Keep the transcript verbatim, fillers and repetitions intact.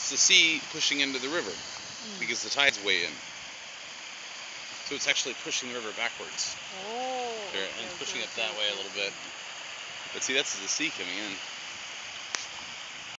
It's the sea pushing into the river Mm. because the tide's way in. So it's actually pushing the river backwards. Oh. There, and Okay, it's pushing okay, it that okay, way a okay. little bit. But see, that's the sea coming in.